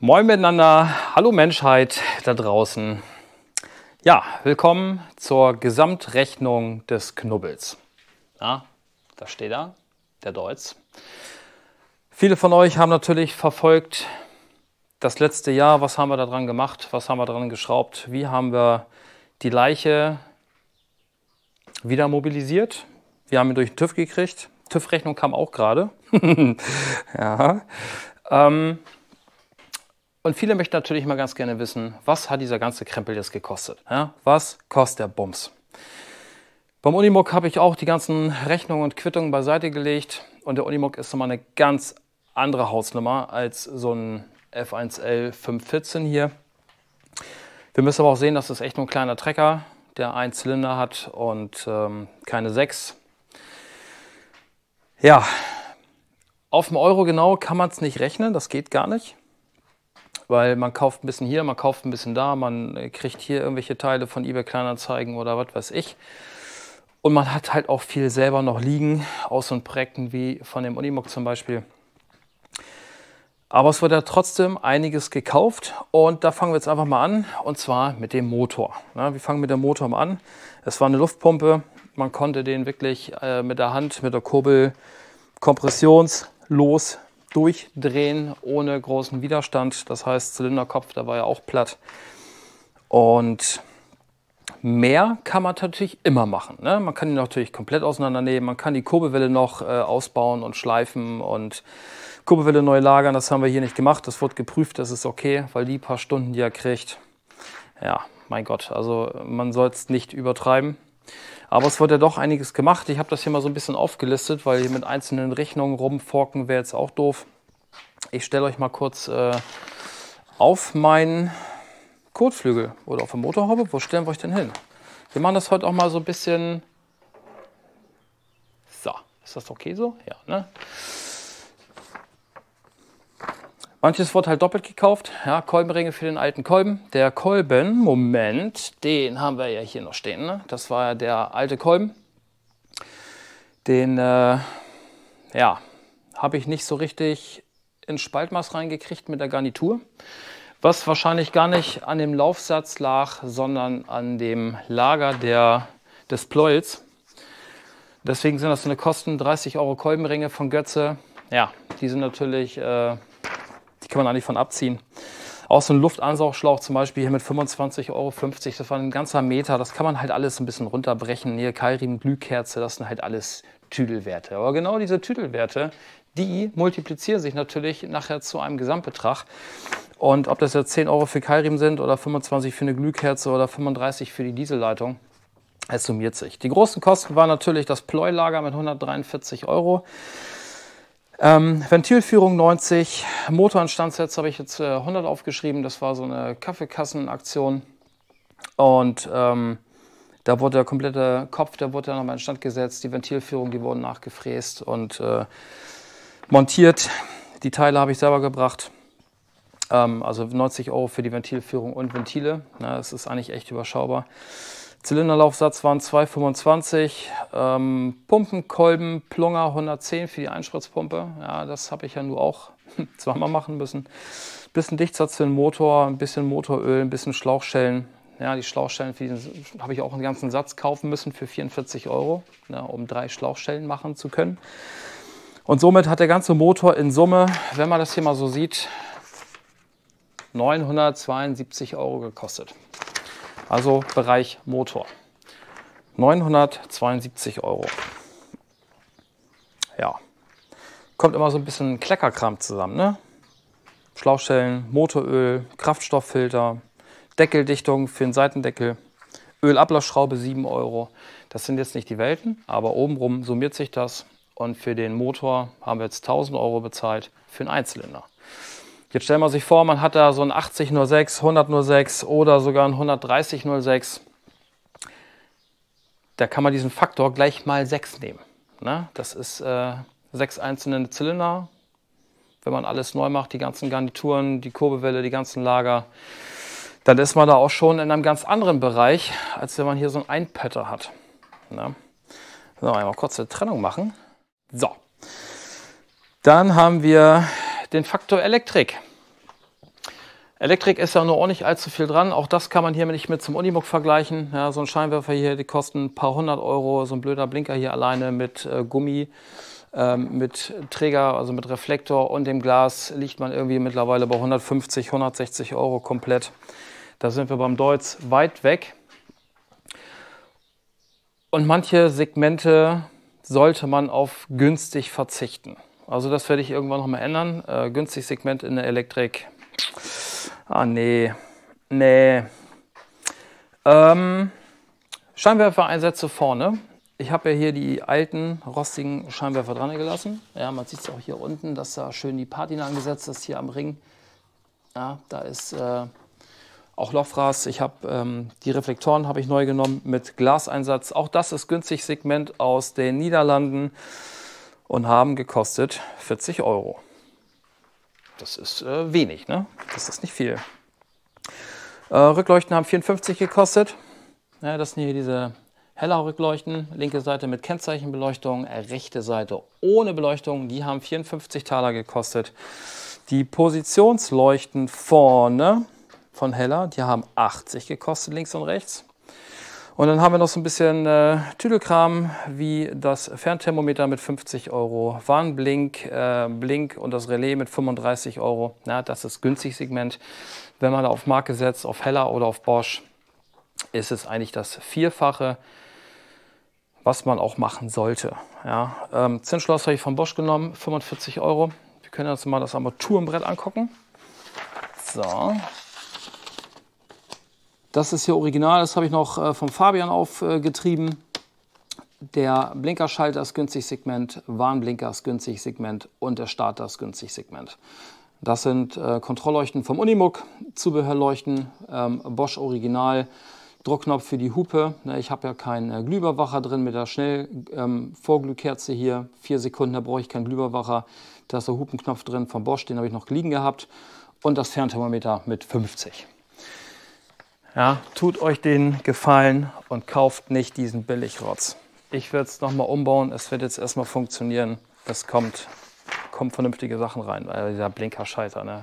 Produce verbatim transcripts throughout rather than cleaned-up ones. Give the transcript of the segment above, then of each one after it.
Moin miteinander, hallo Menschheit da draußen. Ja, willkommen zur Gesamtrechnung des Knubbels. Ja, da steht er, der Deutz. Viele von euch haben natürlich verfolgt das letzte Jahr. Was haben wir da dran gemacht? Was haben wir dran geschraubt? Wie haben wir die Leiche wieder mobilisiert? Wir haben ihn durch den TÜV gekriegt. TÜV-Rechnung kam auch gerade. ja. Ähm, und viele möchten natürlich mal ganz gerne wissen, was hat dieser ganze Krempel jetzt gekostet? Ja? Was kostet der Bums? Beim Unimog habe ich auch die ganzen Rechnungen und Quittungen beiseite gelegt. Und der Unimog ist nochmal eine ganz andere Hausnummer als so ein F eins L fünf vierzehn hier. Wir müssen aber auch sehen, das ist echt nur ein kleiner Trecker, der einen Zylinder hat und ähm, keine sechs. Ja, auf dem Euro genau kann man es nicht rechnen, das geht gar nicht. Weil man kauft ein bisschen hier, man kauft ein bisschen da, man kriegt hier irgendwelche Teile von eBay Kleinanzeigen oder was weiß ich. Und man hat halt auch viel selber noch liegen, aus so Projekten wie von dem Unimog zum Beispiel. Aber es wird ja trotzdem einiges gekauft und da fangen wir jetzt einfach mal an, und zwar mit dem Motor. Ja, wir fangen mit dem Motor mal an. Es war eine Luftpumpe, man konnte den wirklich äh, mit der Hand, mit der Kurbel kompressionslos durchdrehen, ohne großen Widerstand. Das heißt, Zylinderkopf, der war ja auch platt. Und mehr kann man natürlich immer machen. Ne? Man kann ihn natürlich komplett auseinandernehmen, man kann die Kurbelwelle noch äh, ausbauen und schleifen und Kurbelwelle neu lagern. Das haben wir hier nicht gemacht. Das wird geprüft, das ist okay, weil die paar Stunden, die er kriegt, ja, mein Gott, also man soll es nicht übertreiben. Aber es wird ja doch einiges gemacht. Ich habe das hier mal so ein bisschen aufgelistet, weil hier mit einzelnen Rechnungen rumforken wäre jetzt auch doof. Ich stelle euch mal kurz äh, auf meinen Kotflügel oder auf der Motorhaube. Wo stellen wir euch denn hin? Wir machen das heute auch mal so ein bisschen... So, ist das okay so? Ja, ne? Manches wird halt doppelt gekauft. Ja, Kolbenringe für den alten Kolben. Der Kolben, Moment, den haben wir ja hier noch stehen. Ne? Das war ja der alte Kolben. Den äh, ja, habe ich nicht so richtig ins Spaltmaß reingekriegt mit der Garnitur. Was wahrscheinlich gar nicht an dem Laufsatz lag, sondern an dem Lager der, des Pleuels. Deswegen sind das so eine Kosten, dreißig Euro Kolbenringe von Götze. Ja, die sind natürlich... Äh, Die kann man eigentlich von abziehen. Auch so ein Luftansaugschlauch zum Beispiel hier mit fünfundzwanzig Euro fünfzig, das war ein ganzer Meter. Das kann man halt alles ein bisschen runterbrechen. Hier Keilriemen, Glühkerze, das sind halt alles Tüdelwerte. Aber genau diese Tüdelwerte, die multiplizieren sich natürlich nachher zu einem Gesamtbetrag. Und ob das jetzt zehn Euro für Keilriemen sind oder fünfundzwanzig für eine Glühkerze oder fünfunddreißig für die Dieselleitung, es summiert sich. Die großen Kosten waren natürlich das Pleuelager mit hundertdreiundvierzig Euro. Ähm, Ventilführung neunzig, Motorinstandssetz habe ich jetzt äh, hundert aufgeschrieben, das war so eine Kaffeekassenaktion und ähm, da wurde der komplette Kopf, der wurde dann nochmal instand gesetzt, die Ventilführung, die wurden nachgefräst und äh, montiert, die Teile habe ich selber gebracht, ähm, also neunzig Euro für die Ventilführung und Ventile, na, das ist eigentlich echt überschaubar. Zylinderlaufsatz waren zwei fünfundzwanzig, ähm, Pumpenkolben, Plunger hundertzehn für die Einspritzpumpe. Ja, das habe ich ja nur auch zweimal machen müssen. Bisschen Dichtsatz für den Motor, ein bisschen Motoröl, ein bisschen Schlauchschellen. Ja, die Schlauchschellen habe ich auch einen ganzen Satz kaufen müssen für vierundvierzig Euro, ja, um drei Schlauchschellen machen zu können. Und somit hat der ganze Motor in Summe, wenn man das hier mal so sieht, neunhundertzweiundsiebzig Euro gekostet. Also Bereich Motor. neunhundertzweiundsiebzig Euro. Ja. Kommt immer so ein bisschen Kleckerkram zusammen, ne? Schlauchschellen, Motoröl, Kraftstofffilter, Deckeldichtung für den Seitendeckel, Ölablassschraube sieben Euro. Das sind jetzt nicht die Welten, aber obenrum summiert sich das. Und für den Motor haben wir jetzt tausend Euro bezahlt für einen Einzylinder. Jetzt stellen wir sich vor, man hat da so ein achtzig null sechs, hundert null sechs oder sogar ein hundertdreißig null sechs. Da kann man diesen Faktor gleich mal sechs nehmen. Ne? Das ist äh, sechs einzelne Zylinder. Wenn man alles neu macht, die ganzen Garnituren, die Kurbelwelle, die ganzen Lager, dann ist man da auch schon in einem ganz anderen Bereich, als wenn man hier so einen Einpötter hat. Ne? So, einmal kurz eine Trennung machen. So, dann haben wir den Faktor Elektrik. Elektrik ist ja nur auch nicht allzu viel dran. Auch das kann man hier nicht mit zum Unimog vergleichen. Ja, so ein Scheinwerfer hier, die kosten ein paar hundert Euro. So ein blöder Blinker hier alleine mit äh, Gummi, ähm, mit Träger, also mit Reflektor und dem Glas liegt man irgendwie mittlerweile bei hundertfünfzig, hundertsechzig Euro komplett. Da sind wir beim Deutz weit weg. Und manche Segmente sollte man auf günstig verzichten. Also das werde ich irgendwann noch mal ändern. Äh, günstig Segment in der Elektrik. Ah nee, nee. Ähm, Scheinwerfereinsätze vorne. Ich habe ja hier die alten rostigen Scheinwerfer dran gelassen. Ja, man sieht es auch hier unten, dass da schön die Patina angesetzt ist hier am Ring. Ja, da ist äh, auch Lochfraß. Ich habe ähm, die Reflektoren habe ich neu genommen mit Glaseinsatz. Auch das ist günstig Segment aus den Niederlanden und haben gekostet vierzig Euro. Das ist äh, wenig, ne? Das ist nicht viel. Äh, Rückleuchten haben vierundfünfzig gekostet. Ja, das sind hier diese heller Rückleuchten. Linke Seite mit Kennzeichenbeleuchtung, rechte Seite ohne Beleuchtung. Die haben vierundfünfzig Taler gekostet. Die Positionsleuchten vorne von Heller, die haben achtzig gekostet, links und rechts. Und dann haben wir noch so ein bisschen äh, Tüdelkram, wie das Fernthermometer mit fünfzig Euro, Warnblink, äh, Blink und das Relais mit fünfunddreißig Euro. Ja, das ist günstig Segment. Wenn man da auf Marke setzt, auf Heller oder auf Bosch, ist es eigentlich das Vierfache, was man auch machen sollte. Ja, ähm, Zinsschloss habe ich von Bosch genommen, fünfundvierzig Euro. Wir können uns mal das Armaturenbrett angucken. So. Das ist hier original, das habe ich noch äh, vom Fabian aufgetrieben. Der Blinkerschalter ist günstig Segment, Warnblinker ist günstig Segment und der Starter ist günstig Segment. Das sind äh, Kontrollleuchten vom Unimog, Zubehörleuchten, ähm, Bosch Original, Druckknopf für die Hupe. Ne, ich habe ja keinen äh, Glühüberwacher drin mit der Schnell-Vorglühkerze ähm, hier. Vier Sekunden, da brauche ich keinen Glühüberwacher. Da ist der Hupenknopf drin von Bosch, den habe ich noch liegen gehabt. Und das Fernthermometer mit fünfzig. Ja, tut euch den Gefallen und kauft nicht diesen Billigrotz. Ich werde es nochmal umbauen, es wird jetzt erstmal funktionieren. Es kommt, kommt vernünftige Sachen rein, weil dieser Blinkerschalter, ne?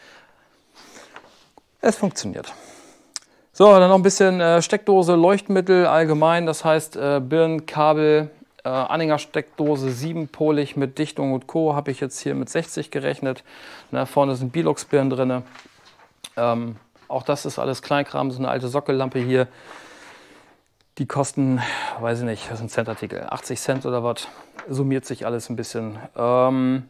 Es funktioniert. So, dann noch ein bisschen äh, Steckdose, Leuchtmittel allgemein, das heißt äh, Birnen, Kabel, äh, Anhängersteckdose siebenpolig mit Dichtung und Co. habe ich jetzt hier mit sechzig gerechnet. Ne, vorne sind Bilux-Birnen drin. Ähm, Auch das ist alles Kleinkram, so eine alte Sockellampe hier. Die kosten, weiß ich nicht, das ist ein Centartikel, achtzig Cent oder was. Summiert sich alles ein bisschen. Ähm,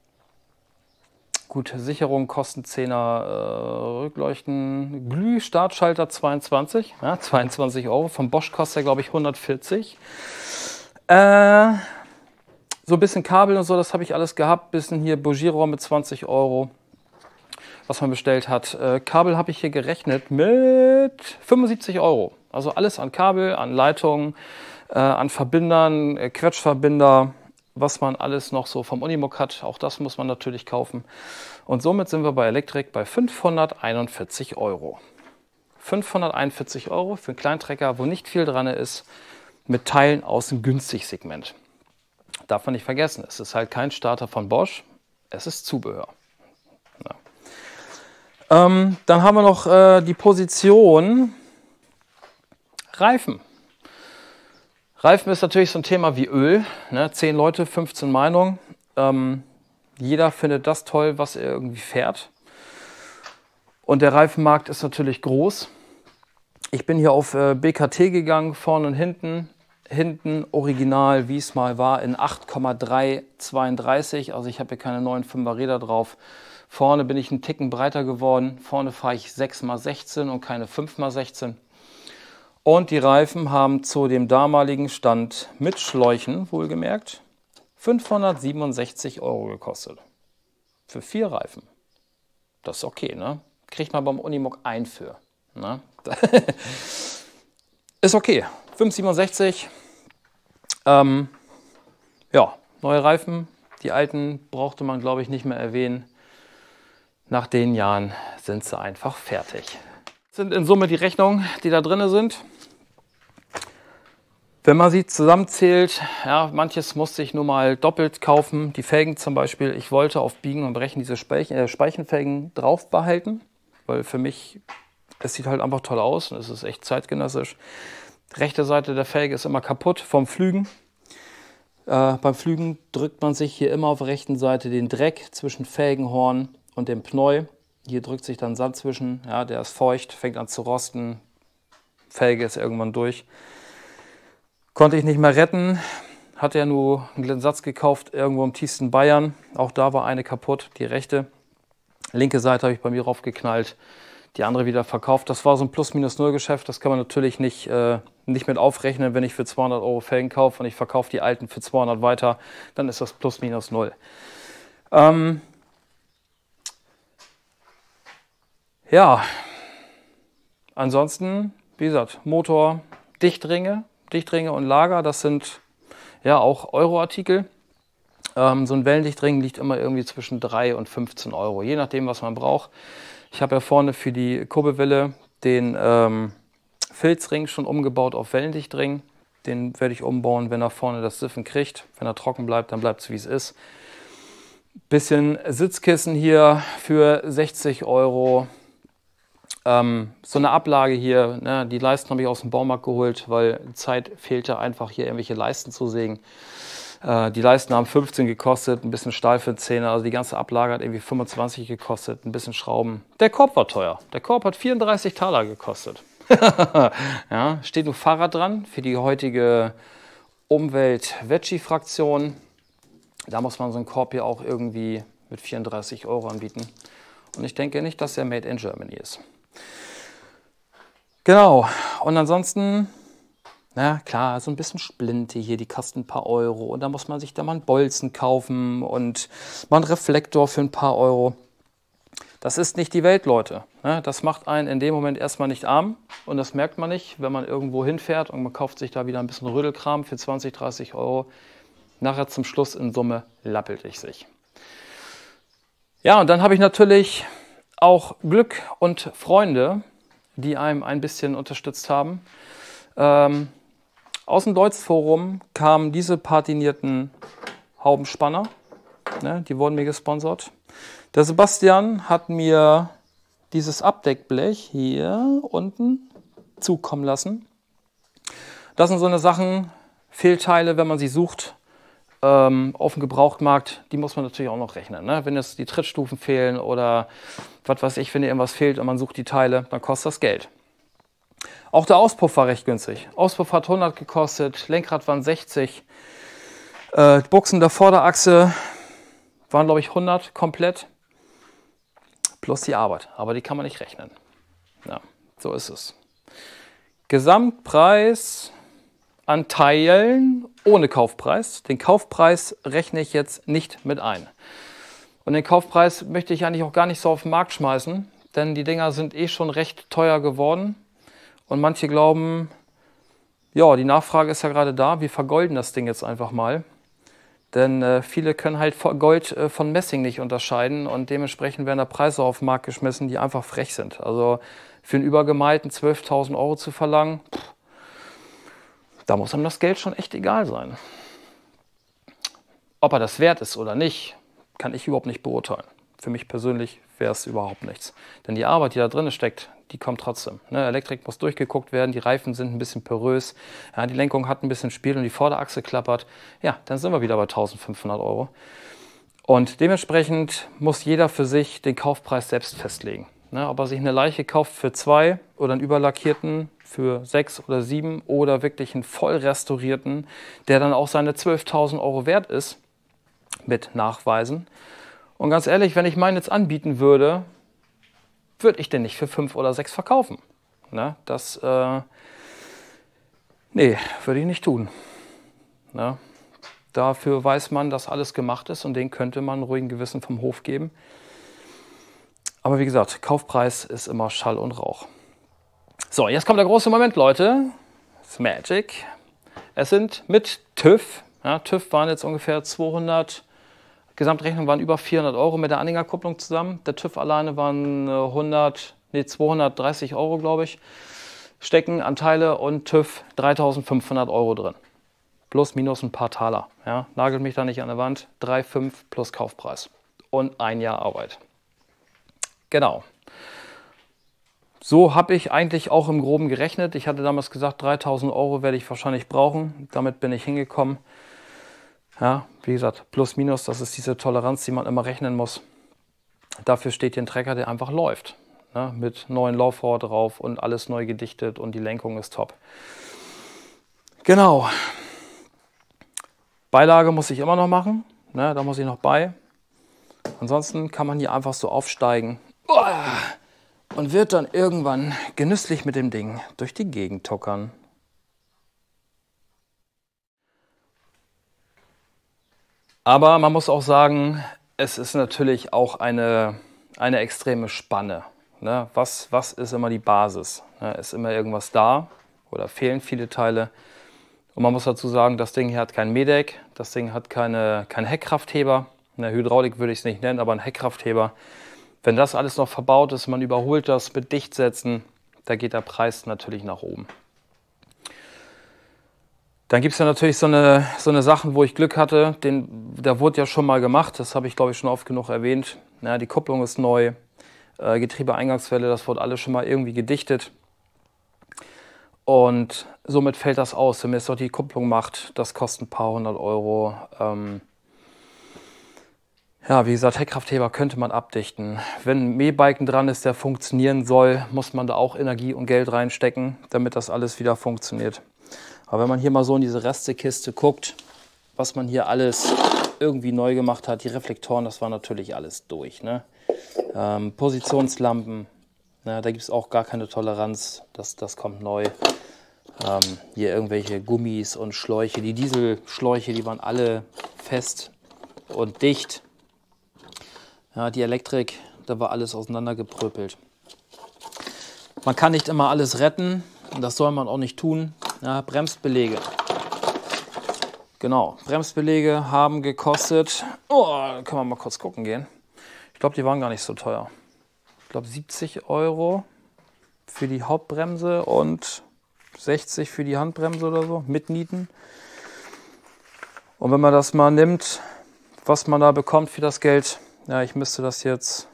gut, Sicherung, Kostenzehner, äh, Rückleuchten, Glüh-Startschalter zweiundzwanzig, ja, zweiundzwanzig Euro. Von Bosch kostet er, glaube ich, hundertvierzig. Äh, so ein bisschen Kabel und so, das habe ich alles gehabt. Bisschen hier Bougie-Rohr mit zwanzig Euro. Was man bestellt hat. Äh, Kabel habe ich hier gerechnet mit fünfundsiebzig Euro. Also alles an Kabel, an Leitungen, äh, an Verbindern, äh, Quetschverbinder, was man alles noch so vom Unimog hat. Auch das muss man natürlich kaufen. Und somit sind wir bei Elektrik bei fünfhunderteinundvierzig Euro. fünfhunderteinundvierzig Euro für einen Kleintrecker, wo nicht viel dran ist, mit Teilen aus dem Günstig-Segment. Darf man nicht vergessen, es ist halt kein Starter von Bosch, es ist Zubehör. Ähm, dann haben wir noch äh, die Position Reifen. Reifen ist natürlich so ein Thema wie Öl. Ne? zehn Leute, fünfzehn Meinungen. Ähm, jeder findet das toll, was er irgendwie fährt. Und der Reifenmarkt ist natürlich groß. Ich bin hier auf äh, B K T gegangen, vorne und hinten. Hinten original, wie es mal war, in acht Komma drei zweiunddreißig. Also ich habe hier keine neuen Fünfer Räder drauf. Vorne bin ich einen Ticken breiter geworden. Vorne fahre ich sechs mal sechzehn und keine fünf mal sechzehn. Und die Reifen haben zu dem damaligen Stand mit Schläuchen, wohlgemerkt, fünfhundertsiebenundsechzig Euro gekostet. Für vier Reifen. Das ist okay, ne? Kriegt man beim Unimog ein für. Ne? Ist okay. fünfhundertsiebenundsechzig. Ähm, ja, neue Reifen. Die alten brauchte man, glaube ich, nicht mehr erwähnen. Nach den Jahren sind sie einfach fertig. Das sind in Summe die Rechnungen, die da drin sind. Wenn man sie zusammenzählt, ja, manches musste ich nur mal doppelt kaufen. Die Felgen zum Beispiel, ich wollte auf Biegen und Brechen diese Speich äh, Speichenfelgen drauf behalten. weil für mich, es sieht halt einfach toll aus und es ist echt zeitgenössisch. Rechte Seite der Felge ist immer kaputt vom Pflügen. Äh, beim Pflügen drückt man sich hier immer auf der rechten Seite den Dreck zwischen Felgenhorn und dem Pneu. Hier drückt sich dann Sand zwischen, ja, der ist feucht, fängt an zu rosten. Felge ist irgendwann durch. Konnte ich nicht mehr retten. Hatte ja nur einen Satz gekauft, irgendwo im tiefsten Bayern. Auch da war eine kaputt, die rechte. Linke Seite habe ich bei mir raufgeknallt, die andere wieder verkauft. Das war so ein Plus-Minus-Null-Geschäft. Das kann man natürlich nicht, äh, nicht mit aufrechnen, wenn ich für zweihundert Euro Felgen kaufe und ich verkaufe die alten für zweihundert weiter. Dann ist das Plus-Minus-Null. Ähm ja, ansonsten, wie gesagt, Motor, Dichtringe, Dichtringe und Lager, das sind ja auch Euro-Artikel. Ähm, so ein Wellendichtring liegt immer irgendwie zwischen drei und fünfzehn Euro, je nachdem, was man braucht. Ich habe ja vorne für die Kurbelwelle den ähm, Filzring schon umgebaut auf Wellendichtring. Den werde ich umbauen, wenn er vorne das Siffen kriegt. Wenn er trocken bleibt, dann bleibt es, wie es ist. Bisschen Sitzkissen hier für sechzig Euro. Ähm, so eine Ablage hier, ne, die Leisten habe ich aus dem Baumarkt geholt, weil Zeit fehlte einfach hier irgendwelche Leisten zu sägen. Äh, die Leisten haben fünfzehn gekostet, ein bisschen Stahl für zehn, also die ganze Ablage hat irgendwie fünfundzwanzig gekostet, ein bisschen Schrauben. Der Korb war teuer, der Korb hat vierunddreißig Taler gekostet. Ja, steht nur Fahrrad dran für die heutige Umwelt-Veggie-Fraktion. Da muss man so einen Korb hier auch irgendwie mit vierunddreißig Euro anbieten. Und ich denke nicht, dass er Made in Germany ist. Genau, und ansonsten, na klar, so ein bisschen Splinte hier, die kosten ein paar Euro. Und da muss man sich da mal einen Bolzen kaufen und mal einen Reflektor für ein paar Euro. Das ist nicht die Welt, Leute. Das macht einen in dem Moment erstmal nicht arm. Und das merkt man nicht, wenn man irgendwo hinfährt und man kauft sich da wieder ein bisschen Rödelkram für zwanzig, dreißig Euro. Nachher zum Schluss in Summe lappelt ich sich. Ja, und dann habe ich natürlich auch Glück und Freunde, die einem ein bisschen unterstützt haben. Ähm, aus dem Deutz-Forum kamen diese patinierten Haubenspanner. Ne, die wurden mir gesponsert. Der Sebastian hat mir dieses Abdeckblech hier unten zukommen lassen. Das sind so eine Sachen, Fehlteile, wenn man sie sucht. Ähm, auf dem Gebrauchtmarkt, die muss man natürlich auch noch rechnen. Ne? Wenn jetzt die Trittstufen fehlen oder was weiß ich, wenn dir irgendwas fehlt und man sucht die Teile, dann kostet das Geld. Auch der Auspuff war recht günstig. Auspuff hat hundert gekostet, Lenkrad waren sechzig. Äh, Buchsen der Vorderachse waren, glaube ich, hundert komplett. Plus die Arbeit, aber die kann man nicht rechnen. Ja, so ist es. Gesamtpreis an Teilen ohne Kaufpreis. Den Kaufpreis rechne ich jetzt nicht mit ein. Und den Kaufpreis möchte ich eigentlich auch gar nicht so auf den Markt schmeißen, denn die Dinger sind eh schon recht teuer geworden. Und manche glauben, ja, die Nachfrage ist ja gerade da, wir vergolden das Ding jetzt einfach mal. Denn äh, viele können halt Gold äh, von Messing nicht unterscheiden und dementsprechend werden da Preise auf den Markt geschmissen, die einfach frech sind. Also für einen übergemalten zwölftausend Euro zu verlangen, pff, da muss einem das Geld schon echt egal sein. Ob er das wert ist oder nicht, kann ich überhaupt nicht beurteilen. Für mich persönlich wäre es überhaupt nichts. Denn die Arbeit, die da drin steckt, die kommt trotzdem. Ne, Elektrik muss durchgeguckt werden, die Reifen sind ein bisschen porös, ja, die Lenkung hat ein bisschen Spiel und die Vorderachse klappert. Ja, dann sind wir wieder bei eintausendfünfhundert Euro. Und dementsprechend muss jeder für sich den Kaufpreis selbst festlegen. Ne, ob er sich eine Leiche kauft für zwei oder einen überlackierten für sechs oder sieben oder wirklich einen voll restaurierten, der dann auch seine zwölftausend Euro wert ist, mit Nachweisen. Und ganz ehrlich, wenn ich meinen jetzt anbieten würde, würde ich den nicht für fünf oder sechs verkaufen. Ne, das, äh, nee, würde ich nicht tun. Ne, dafür weiß man, dass alles gemacht ist und den könnte man ruhigen Gewissen vom Hof geben. Aber wie gesagt, Kaufpreis ist immer Schall und Rauch. So, jetzt kommt der große Moment, Leute. It's Magic. Es sind mit TÜV, ja, TÜV waren jetzt ungefähr zweihundert, Gesamtrechnung waren über vierhundert Euro mit der Anhängerkupplung zusammen. Der TÜV alleine waren hundert, nee, zweihundertdreißig Euro, glaube ich. Stecken, Anteile und TÜV dreitausendfünfhundert Euro drin. Plus, minus ein paar Taler. Ja, nagelt mich da nicht an der Wand. drei Komma fünf plus Kaufpreis. Und ein Jahr Arbeit. Genau. So habe ich eigentlich auch im Groben gerechnet. Ich hatte damals gesagt, dreitausend Euro werde ich wahrscheinlich brauchen. Damit bin ich hingekommen. Ja, wie gesagt, plus minus, das ist diese Toleranz, die man immer rechnen muss. Dafür steht hier ein Trecker, der einfach läuft. Ne, mit neuen Laufrohr drauf und alles neu gedichtet und die Lenkung ist top. Genau. Beilage muss ich immer noch machen. Ne, da muss ich noch bei. Ansonsten kann man hier einfach so aufsteigen. Und wird dann irgendwann genüsslich mit dem Ding durch die Gegend tuckern. Aber man muss auch sagen, es ist natürlich auch eine, eine extreme Spanne. Ne? Was, was ist immer die Basis? Ne? Ist immer irgendwas da oder fehlen viele Teile? Und man muss dazu sagen, das Ding hier hat kein Medeck, das Ding hat keine, keinen Heckkraftheber. In der Hydraulik würde ich es nicht nennen, aber ein Heckkraftheber. Wenn das alles noch verbaut ist, man überholt das mit Dichtsetzen, da geht der Preis natürlich nach oben. Dann gibt es ja natürlich so eine, so eine Sachen, wo ich Glück hatte. Den, der wurde ja schon mal gemacht, das habe ich glaube ich schon oft genug erwähnt. Ja, die Kupplung ist neu, äh, Getriebeeingangswelle, das wurde alles schon mal irgendwie gedichtet. Und somit fällt das aus. Wenn man jetzt doch die Kupplung macht, das kostet ein paar hundert Euro. Ähm, Ja, wie gesagt, Heckkraftheber könnte man abdichten. Wenn ein Mähbalken dran ist, der funktionieren soll, muss man da auch Energie und Geld reinstecken, damit das alles wieder funktioniert. Aber wenn man hier mal so in diese Restekiste guckt, was man hier alles irgendwie neu gemacht hat, die Reflektoren, das war natürlich alles durch. Ne? Ähm, Positionslampen, na, da gibt es auch gar keine Toleranz, das, das kommt neu. Ähm, hier irgendwelche Gummis und Schläuche, die Dieselschläuche, die waren alle fest und dicht. Ja, die Elektrik, da war alles auseinandergepröpelt. Man kann nicht immer alles retten und das soll man auch nicht tun. Ja, Bremsbeläge. Genau, Bremsbeläge haben gekostet, oh, da können wir mal kurz gucken gehen. Ich glaube, die waren gar nicht so teuer. Ich glaube siebzig Euro für die Hauptbremse und sechzig für die Handbremse oder so, mit Nieten. Und wenn man das mal nimmt, was man da bekommt für das Geld, ja, ich müsste das jetzt,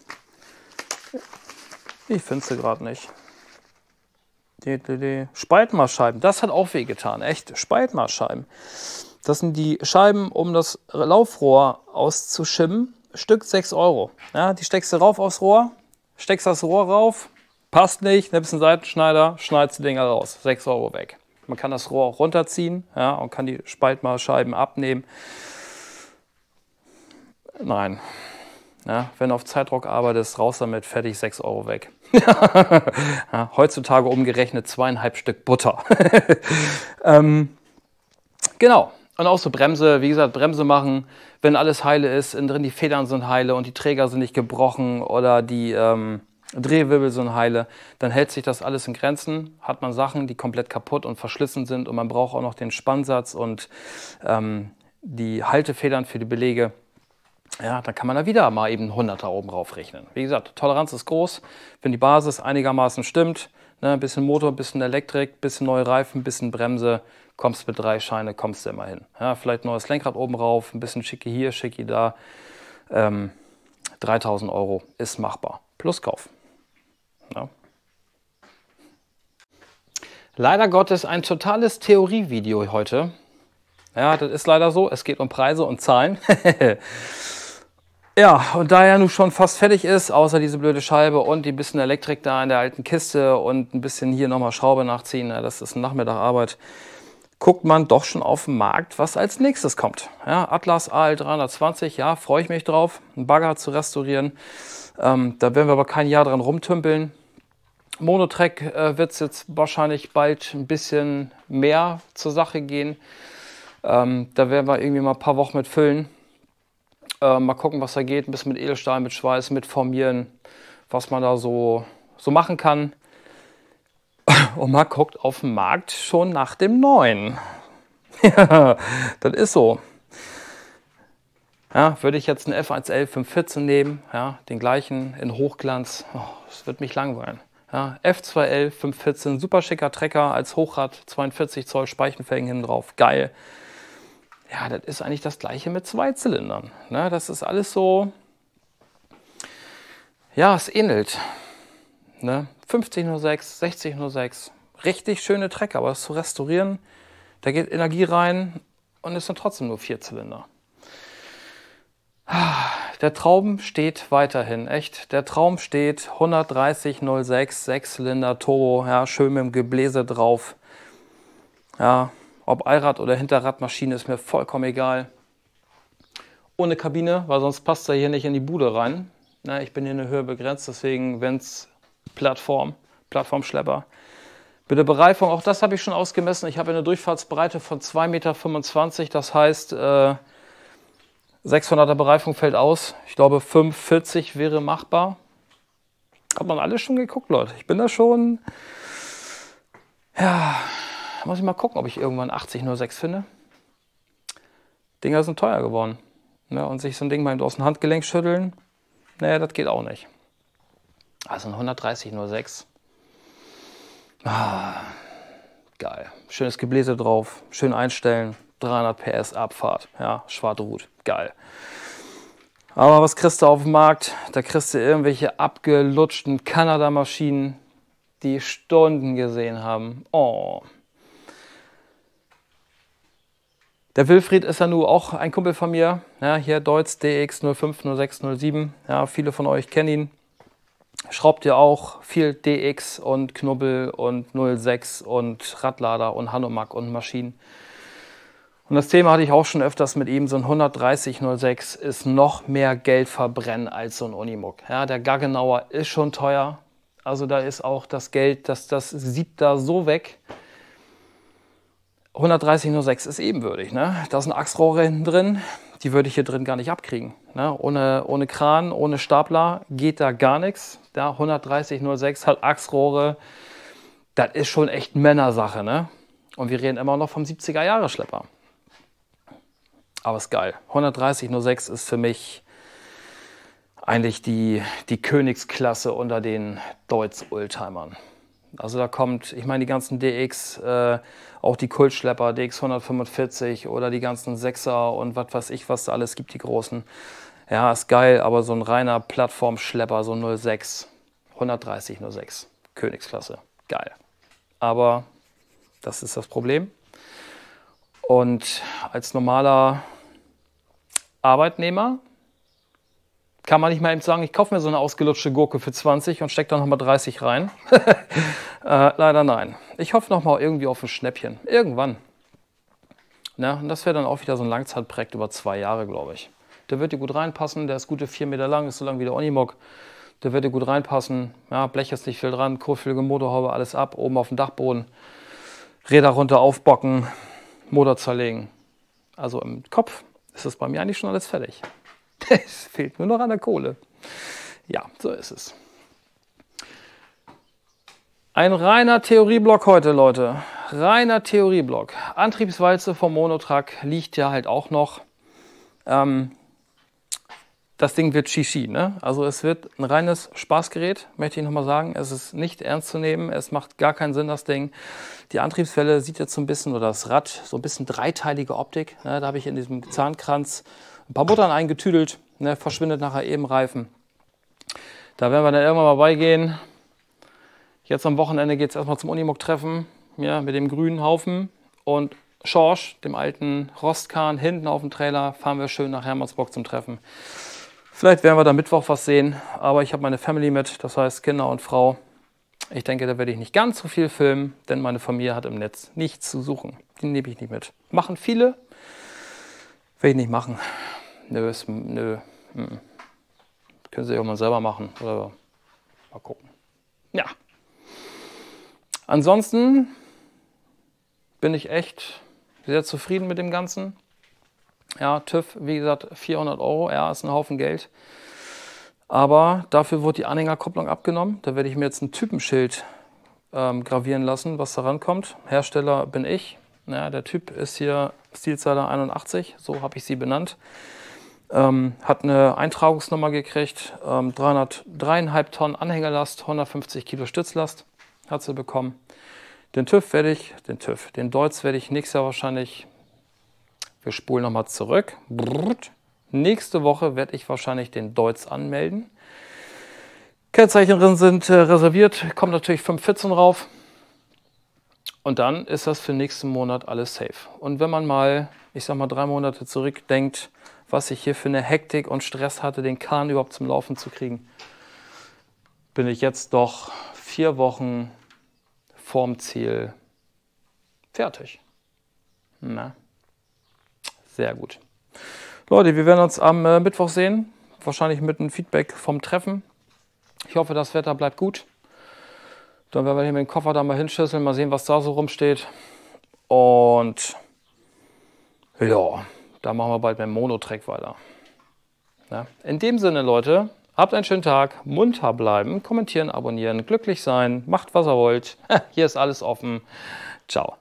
ich finde sie gerade nicht. Die, die, die Spaltmaßscheiben, das hat auch wehgetan, echt, Spaltmaßscheiben. Das sind die Scheiben, um das Laufrohr auszuschimmen, Stück sechs Euro. Ja, die steckst du rauf aufs Rohr, steckst das Rohr rauf, passt nicht, nimmst einen Seitenschneider, schneidest die Dinger raus, sechs Euro weg. Man kann das Rohr auch runterziehen, ja, und kann die Spaltmaßscheiben abnehmen. Nein. Ja, wenn du auf Zeitdruck arbeitest, raus damit, fertig, sechs Euro weg. Ja, heutzutage umgerechnet zweieinhalb Stück Butter. ähm, genau. Und auch so Bremse, wie gesagt, Bremse machen, wenn alles heile ist, innen drin die Federn sind heile und die Träger sind nicht gebrochen oder die ähm, Drehwirbel sind heile, dann hält sich das alles in Grenzen. Hat man Sachen, die komplett kaputt und verschlissen sind und man braucht auch noch den Spannsatz und ähm, die Haltefedern für die Belege. Ja, dann kann man da wieder mal eben hunderter oben rauf rechnen. Wie gesagt, Toleranz ist groß, wenn die Basis einigermaßen stimmt, ne, ein bisschen Motor, ein bisschen Elektrik, ein bisschen neue Reifen, ein bisschen Bremse, kommst mit drei Scheine, kommst du immer hin. Ja, vielleicht neues Lenkrad oben rauf, ein bisschen schicki hier, schicki da. Ähm, dreitausend Euro ist machbar, plus Kauf. Ja. Leider Gottes ein totales Theorievideo heute. Ja, das ist leider so, es geht um Preise und Zahlen. Ja, und da er nun schon fast fertig ist, außer diese blöde Scheibe und die bisschen Elektrik da in der alten Kiste und ein bisschen hier nochmal Schraube nachziehen, ja, das ist ein Nachmittag Arbeit, guckt man doch schon auf den Markt, was als nächstes kommt. Ja, Atlas A L dreihundertzwanzig, ja, freue ich mich drauf, einen Bagger zu restaurieren. Ähm, da werden wir aber kein Jahr dran rumtümpeln. Monotrack äh, wird es jetzt wahrscheinlich bald ein bisschen mehr zur Sache gehen. Ähm, da werden wir irgendwie mal ein paar Wochen mit füllen. Äh, mal gucken, was da geht. Ein bisschen mit Edelstahl, mit Schweiß, mit Formieren, was man da so, so machen kann. Und man guckt auf dem Markt schon nach dem Neuen. Ja, das ist so. Ja, würde ich jetzt einen F eins L fünf vierzehn nehmen, ja, den gleichen in Hochglanz, oh, das wird mich langweilen. Ja, F zwei L fünf vierzehn, super schicker Trecker als Hochrad, zweiundvierzig Zoll Speichenfelgen hinten drauf, geil. Ja, das ist eigentlich das gleiche mit zwei Zylindern. Ne, das ist alles so, ja, es ähnelt. Ne? fünfzig null sechs, sechzig null sechs. Richtig schöne Trecker, aber das zu restaurieren, da geht Energie rein und es sind trotzdem nur vier Zylinder. Der Traum steht weiterhin, echt. Der Traum steht hundertdreißig null sechs, sechs Zylinder Turbo, ja, schön mit dem Gebläse drauf. Ja, ob Allrad- oder Hinterradmaschine ist mir vollkommen egal. Ohne Kabine, weil sonst passt er hier nicht in die Bude rein. Na, ich bin hier in der Höhe begrenzt, deswegen, wenn es Plattform, Plattformschlepper. Bitte Bereifung, auch das habe ich schon ausgemessen. Ich habe eine Durchfahrtsbreite von zwei Meter fünfundzwanzig, das heißt, äh, sechshunderter Bereifung fällt aus. Ich glaube, fünfundvierzig wäre machbar. Hat man alles schon geguckt, Leute. Ich bin da schon... Ja, muss ich mal gucken, ob ich irgendwann achtzig null sechs finde. Dinger sind teuer geworden. Ja, und sich so ein Ding mal aus dem Handgelenk schütteln, naja, das geht auch nicht. Also ein hundertdreißig null sechs. Ah, geil. Schönes Gebläse drauf, schön einstellen. dreihundert P S Abfahrt, ja, Schwadrut, geil. Aber was kriegst du auf dem Markt? Da kriegst du irgendwelche abgelutschten Kanada-Maschinen, die Stunden gesehen haben. Oh. Der Wilfried ist ja nun auch ein Kumpel von mir, ja, hier Deutz D X null fünf null sechs null sieben, ja, viele von euch kennen ihn. Schraubt ja auch viel D X und Knubbel und null sechs und Radlader und Hanomag und Maschinen. Und das Thema hatte ich auch schon öfters mit ihm, so ein hundertdreißig null sechs ist noch mehr Geld verbrennen als so ein Unimog. Ja, der Gaggenauer ist schon teuer, also da ist auch das Geld, das, das siebt da so weg. hundertdreißig null sechs ist ebenwürdig, ne? Da sind Achsrohre hinten drin, die würde ich hier drin gar nicht abkriegen. Ne? Ohne, ohne Kran, ohne Stapler geht da gar nichts. Ja, hundertdreißig null sechs hat Achsrohre, das ist schon echt Männersache, ne? Und wir reden immer noch vom siebziger Jahre Schlepper. Aber ist geil. hundertdreißig null sechs ist für mich eigentlich die, die Königsklasse unter den Deutz-Oldtimern. Also da kommt, ich meine die ganzen D X, äh, auch die Kultschlepper, D X hundertfünfundvierzig oder die ganzen Sechser und was weiß ich, was da alles gibt, die großen. Ja, ist geil, aber so ein reiner Plattformschlepper, so null sechs, hundertdreißig null sechs, Königsklasse, geil. Aber das ist das Problem. Und als normaler Arbeitnehmer kann man nicht mal eben sagen, ich kaufe mir so eine ausgelutschte Gurke für zwanzig und stecke da nochmal dreißig rein. äh, leider nein. Ich hoffe nochmal irgendwie auf ein Schnäppchen. Irgendwann. Ja, und das wäre dann auch wieder so ein Langzeitprojekt über zwei Jahre, glaube ich. Der wird dir gut reinpassen, der ist gute vier Meter lang, ist so lang wie der Unimog. Der wird dir gut reinpassen. Ja, Blech ist nicht viel dran, kotflügel, Motorhaube, alles ab, oben auf dem Dachboden. Räder runter aufbocken, Motor zerlegen. Also im Kopf ist es bei mir eigentlich schon alles fertig. Es fehlt nur noch an der Kohle. Ja, so ist es. Ein reiner Theorieblock heute, Leute. Reiner Theorieblock. Antriebswalze vom Monotrack liegt ja halt auch noch. Ähm, das Ding wird Shishi, ne? Also es wird ein reines Spaßgerät, möchte ich nochmal sagen. Es ist nicht ernst zu nehmen. Es macht gar keinen Sinn, das Ding. Die Antriebswelle sieht jetzt so ein bisschen, oder das Rad, so ein bisschen dreiteilige Optik. Ne? Da habe ich in diesem Zahnkranz ein paar Muttern eingetüdelt, ne? Verschwindet nachher eben Reifen. Da werden wir dann irgendwann mal beigehen. Jetzt am Wochenende geht es erstmal zum Unimog-Treffen, ja, mit dem grünen Haufen und Schorsch, dem alten Rostkahn, hinten auf dem Trailer, fahren wir schön nach Hermannsburg zum Treffen. Vielleicht werden wir da Mittwoch was sehen, aber ich habe meine Family mit, das heißt Kinder und Frau. Ich denke, da werde ich nicht ganz so viel filmen, denn meine Familie hat im Netz nichts zu suchen. Die nehme ich nicht mit. Machen viele, werde ich nicht machen. Nö, ist, nö. Mm. Können Sie auch mal selber machen oder mal gucken. Ja. Ansonsten bin ich echt sehr zufrieden mit dem Ganzen. Ja, TÜV, wie gesagt, vierhundert Euro, ja, ist ein Haufen Geld. Aber dafür wurde die Anhängerkupplung abgenommen. Da werde ich mir jetzt ein Typenschild ähm, gravieren lassen, was da rankommt. Hersteller bin ich. Ja, der Typ ist hier Stilzeiler einundachtzig, so habe ich sie benannt. Ähm, hat eine Eintragungsnummer gekriegt, ähm, dreihundertdreieinhalb Tonnen Anhängerlast, hundertfünfzig Kilo Stützlast hat sie bekommen. Den TÜV werde ich, den TÜV, den Deutz werde ich nächstes Jahr wahrscheinlich, wir spulen nochmal zurück. Brrrt. Nächste Woche werde ich wahrscheinlich den Deutz anmelden. Kennzeichenrinnen sind äh, reserviert, kommt natürlich fünf vierzehn rauf. Und dann ist das für nächsten Monat alles safe. Und wenn man mal, ich sag mal, drei Monate zurückdenkt, was ich hier für eine Hektik und Stress hatte, den Kahn überhaupt zum Laufen zu kriegen, bin ich jetzt doch vier Wochen vorm Ziel fertig. Na, sehr gut. Leute, wir werden uns am äh, Mittwoch sehen. Wahrscheinlich mit einem Feedback vom Treffen. Ich hoffe, das Wetter bleibt gut. Dann werden wir hier mit dem Koffer da mal hinschüsseln, mal sehen, was da so rumsteht. Und ja, da machen wir bald mit dem Monotrack weiter. Ja. In dem Sinne, Leute, habt einen schönen Tag, munter bleiben, kommentieren, abonnieren, glücklich sein, macht was ihr wollt. Hier ist alles offen. Ciao.